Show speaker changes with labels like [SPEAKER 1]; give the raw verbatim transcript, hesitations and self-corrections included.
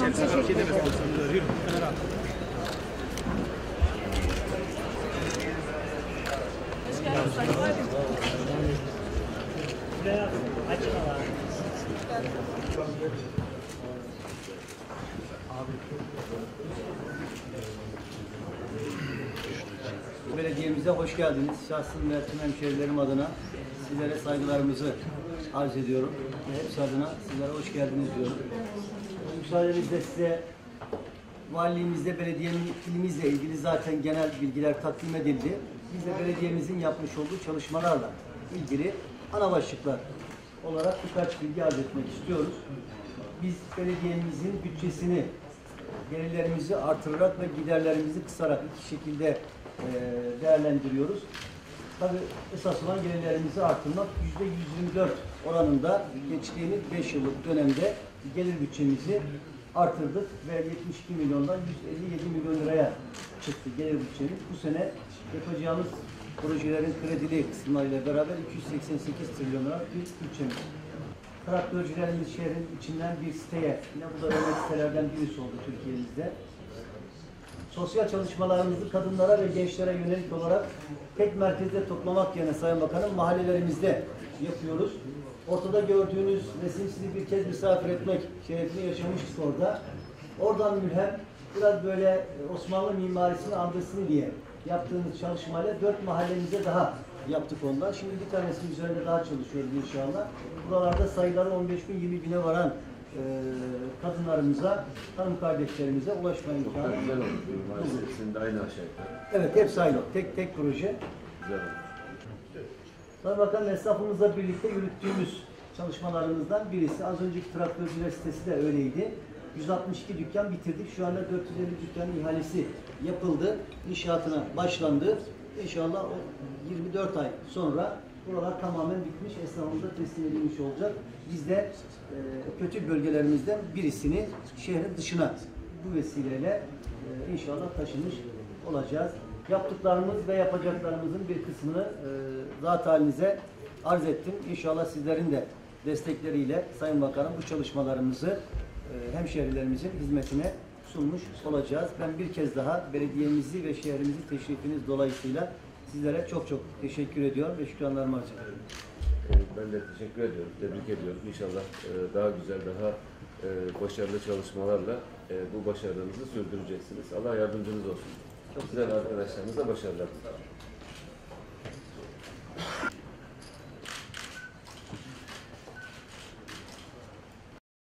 [SPEAKER 1] Tamam, teşekkür ederim.
[SPEAKER 2] Belediyemize hoş geldiniz. Şahsım ve tüm hemşehrilerim adına sizlere saygılarımızı arz ediyorum. Ve hepsi adına sizlere hoş geldiniz diyorum. Müsaadenizle size valiliğimizde belediyenin ilimizle ilgili zaten genel bilgiler takdim edildi. Biz de belediyemizin yapmış olduğu çalışmalarla ilgili ana başlıklar olarak birkaç bilgi arz etmek istiyoruz. Biz belediyemizin bütçesini, gelirlerimizi artırarak ve giderlerimizi kısarak iki şekilde e, değerlendiriyoruz. Tabii esas olan gelirlerimizi artırmak yüzde yüz yirmi dört oranında geçtiğimiz beş yıllık dönemde gelir bütçemizi artırdık ve yetmiş iki milyondan yüz elli yedi milyon liraya çıktı gelir bütçemiz. Bu sene yapacağımız projelerin kredili kısımlarıyla beraber iki yüz seksen sekiz trilyon lira bir bütçemiz. Traktörcülerimiz şehrin içinden bir siteye, yine bu da örnek sitelerden birisi oldu Türkiye'mizde. Sosyal çalışmalarımızı kadınlara ve gençlere yönelik olarak tek merkezde toplamak yerine Sayın Bakanım mahallelerimizde yapıyoruz. Ortada gördüğünüz resim sizi bir kez misafir etmek şerefini yaşamıştık orada. Oradan mülhem biraz böyle Osmanlı mimarisini andırsın diye yaptığımız çalışmayla dört mahallemize daha yaptık ondan. Şimdi bir tanesinin üzerinde daha çalışıyoruz inşallah. Buralarda sayıları on beş bin yirmi bine varan e, kadınlarımıza, hanım kardeşlerimize ulaşma imkanı.
[SPEAKER 3] Çok güzel oldu. Maalesef de aynı aşağıda.
[SPEAKER 2] Evet, hepsi aynı. Tek tek proje.
[SPEAKER 3] Güzel oldu.
[SPEAKER 2] Sayın Bakan, esnafımızla birlikte yürüttüğümüz çalışmalarımızdan birisi. Az önceki traktörcüler sitesi de öyleydi. yüz altmış iki dükkan bitirdik. Şu anda dört yüz elli dükkanın ihalesi yapıldı. İnşaatına başlandı. İnşallah o yirmi dört ay sonra buralar tamamen bitmiş, esnafımıza teslim edilmiş olacak. Biz de e, kötü bölgelerimizden birisini şehrin dışına bu vesileyle e, inşallah taşımış olacağız. Yaptıklarımız ve yapacaklarımızın bir kısmını e, zat halinize arz ettim. İnşallah sizlerin de destekleriyle Sayın Bakanım bu çalışmalarımızı e, hemşehrilerimizin hizmetine sunmuş olacağız. Ben bir kez daha belediyemizi ve şehrimizi teşrifiniz dolayısıyla sizlere çok çok teşekkür ediyorum ve şükranlarımı arz ediyorum.
[SPEAKER 3] Ben de teşekkür ediyorum, tebrik ediyorum. İnşallah daha güzel, daha başarılı çalışmalarla bu başarılarınızı sürdüreceksiniz. Allah yardımcınız olsun. Çok güzel arkadaşlarınızla başarılar.